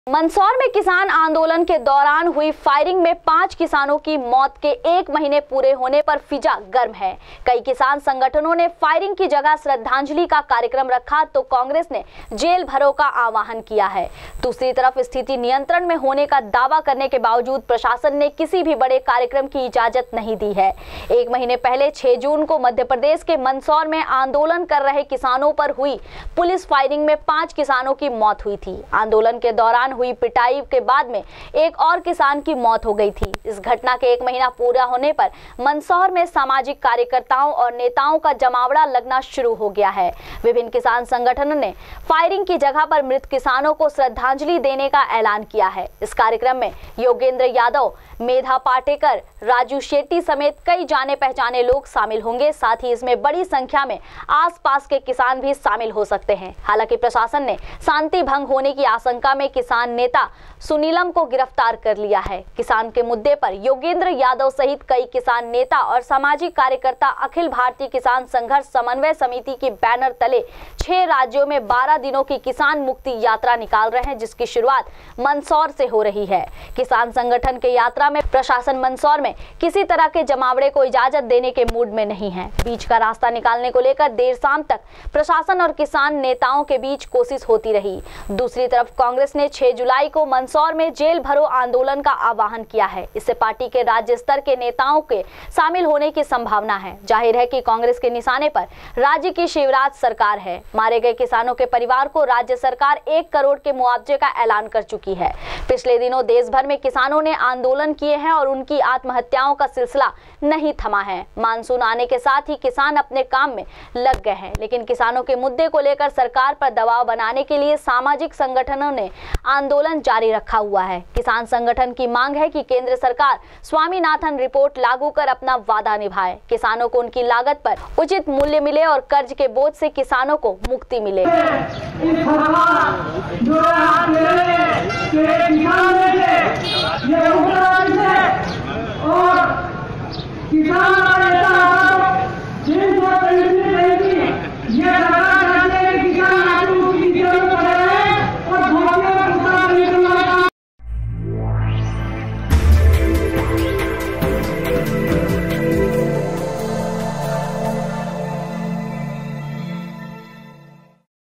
मंदसौर में किसान आंदोलन के दौरान हुई फायरिंग में 5 किसानों की मौत के 1 महीने पूरे होने पर फिजा गर्म है। कई किसान संगठनों ने फायरिंग की जगह श्रद्धांजलि का कार्यक्रम रखा तो कांग्रेस ने जेल भरो का आह्वान किया है। दूसरी तरफ स्थिति नियंत्रण में होने का दावा करने के बावजूद प्रशासन ने किसी भी बड़े कार्यक्रम की इजाजत नहीं दी है। 1 महीने पहले 6 जून को मध्य प्रदेश के मंदसौर में आंदोलन कर रहे किसानों पर हुई पुलिस फायरिंग में 5 किसानों की मौत हुई थी। आंदोलन के दौरान हुई पिटाई के बाद में एक और किसान की मौत हो गई थी। इस घटना के 1 महीना पूरा होने पर मंदसौर में सामाजिक कार्यकर्ताओं और नेताओं का जमावड़ा लगना शुरू हो गया है। विभिन्न किसान संगठनों ने फायरिंग की जगह पर मृत किसानों को श्रद्धांजलि देने का ऐलान किया है। इस कार्यक्रम में योगेंद्र यादव, मेधा पाटेकर, राजू शेट्टी समेत कई जाने पहचाने लोग शामिल होंगे। साथ ही इसमें बड़ी संख्या में आसपास के किसान भी शामिल हो सकते हैं। हालांकि प्रशासन ने शांति भंग होने की आशंका में किसान नेता सुनीलम को गिरफ्तार कर लिया है। किसान के मुद्दे पर योगेंद्र यादव सहित कई किसान नेता और सामाजिक कार्यकर्ता अखिल भारतीय किसान संघर्ष समन्वय समिति के बैनर तले 6 राज्यों में 12 दिनों की किसान मुक्ति यात्रा निकाल रहे हैं, जिसकी शुरुआत मंदसौर से हो रही है। किसान संगठन के यात्रा में प्रशासन मंदसौर में किसी तरह के जमावड़े को इजाजत देने के मूड में नहीं है। बीच का रास्ता निकालने को लेकर देर शाम तक प्रशासन और किसान नेताओं के बीच कोशिश होती रही। दूसरी तरफ कांग्रेस ने 6 जुलाई को मंदसौर में जेल भरो आंदोलन का आह्वान किया है। इससे पार्टी के राज्य स्तर के नेताओं के शामिल होने की संभावना है। जाहिर है कि कांग्रेस के निशाने पर राज्य की शिवराज सरकार है। मारे गए किसानों के परिवार को राज्य सरकार 1 करोड़ के मुआवजे का ऐलान कर चुकी है। पिछले दिनों देश भर में किसानों ने आंदोलन किए हैं और उनकी आत्महत्याओं का सिलसिला नहीं थमा है। मानसून आने के साथ ही किसान अपने काम में लग गए हैं, लेकिन किसानों के मुद्दे को लेकर सरकार पर दबाव बनाने के लिए सामाजिक संगठनों ने आंदोलन जारी रखा हुआ है। किसान संगठन की मांग है कि केंद्र सरकार स्वामीनाथन रिपोर्ट लागू कर अपना वादा निभाए, किसानों को उनकी लागत पर उचित मूल्य मिले और कर्ज के बोझ से किसानों को मुक्ति मिले। किसान